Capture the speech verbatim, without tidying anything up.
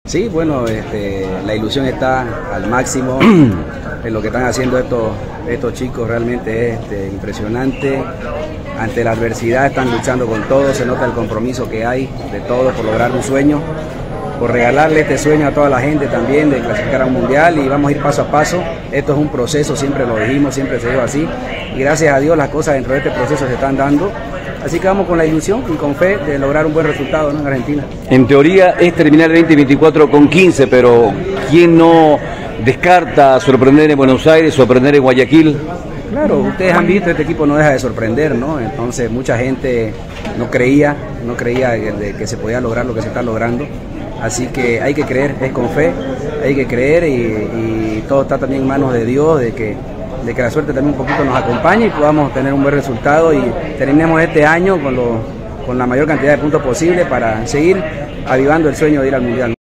Sí, bueno, este, la ilusión está al máximo en lo que están haciendo estos, estos chicos, realmente es este, impresionante. Ante la adversidad están luchando con todo, se nota el compromiso que hay de todos por lograr un sueño, por regalarle este sueño a toda la gente también de clasificar a un mundial, y vamos a ir paso a paso. Esto es un proceso, siempre lo dijimos, siempre se dio así, y gracias a Dios las cosas dentro de este proceso se están dando. Así que vamos con la ilusión y con fe de lograr un buen resultado, ¿no?, en Argentina. En teoría es terminar el veinte veinticuatro con quince, pero ¿quién no descarta sorprender en Buenos Aires, sorprender en Guayaquil? Claro, ustedes han visto, este equipo no deja de sorprender, ¿no? Entonces mucha gente no creía, no creía que, que se podía lograr lo que se está logrando. Así que hay que creer, es con fe, hay que creer, y, y todo está también en manos de Dios, de que, de que la suerte también un poquito nos acompañe y podamos tener un buen resultado y terminemos este año con, lo, con la mayor cantidad de puntos posible para seguir avivando el sueño de ir al Mundial.